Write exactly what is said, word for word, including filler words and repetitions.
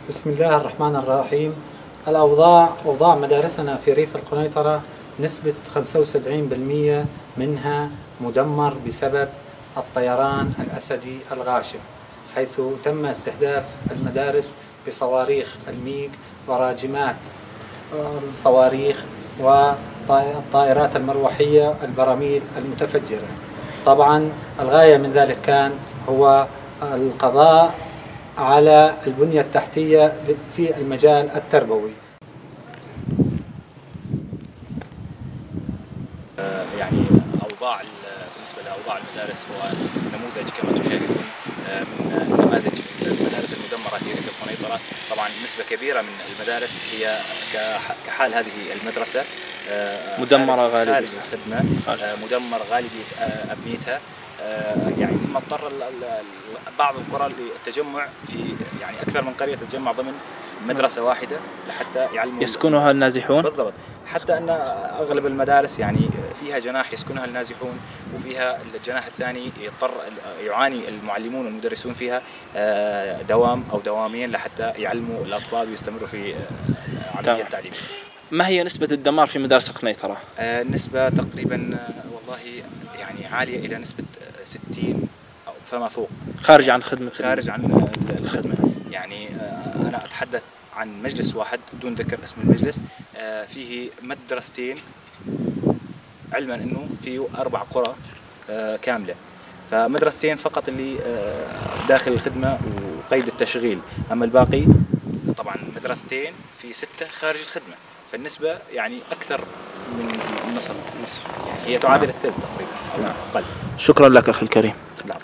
بسم الله الرحمن الرحيم. الأوضاع أوضاع مدارسنا في ريف القنيطرة نسبة خمسة وسبعين بالمئة منها مدمر بسبب الطيران الأسدي الغاشم، حيث تم استهداف المدارس بصواريخ الميج وراجمات الصواريخ والطائرات المروحية البراميل المتفجرة. طبعا الغاية من ذلك كان هو القضاء على البنية التحتية في المجال التربوي. يعني أوضاع بالنسبة لأوضاع المدارس هو نموذج كما تشاهدون من نماذج المدارس المدمرة في ريف القنيطرة. طبعا نسبة كبيرة من المدارس هي كحال هذه المدرسة مدمرة غالبا خارج الخدمة، مدمر غالبية أبنيتها. يعني مما اضطر بعض القرى للتجمع في يعني أكثر من قرية تتجمع ضمن مدرسة واحدة لحتى يعلموا يسكنها النازحون. بالضبط، حتى أن أغلب المدارس يعني فيها جناح يسكنها النازحون، وفيها الجناح الثاني يضطر يعاني المعلمون والمدرسون فيها دوام أو دوامين لحتى يعلموا الأطفال ويستمروا في عملية التعليم. ما هي نسبة الدمار في مدارس القنيطرة؟ النسبة تقريبا والله يعني عالية إلى نسبة ستين أو فما فوق، خارج عن خدمة خارج عن الخدمة. يعني أنا أتحدث عن مجلس واحد بدون ذكر اسم المجلس، فيه مدرستين، علما أنه فيه أربع قرى كاملة، فمدرستين فقط اللي داخل الخدمة وقيد التشغيل، أما الباقي طبعا مدرستين في ستة خارج الخدمة، فالنسبة يعني أكثر من النصف، يعني هي تعادل الثلث تقريبا أو أقل. شكرا لك أخي الكريم.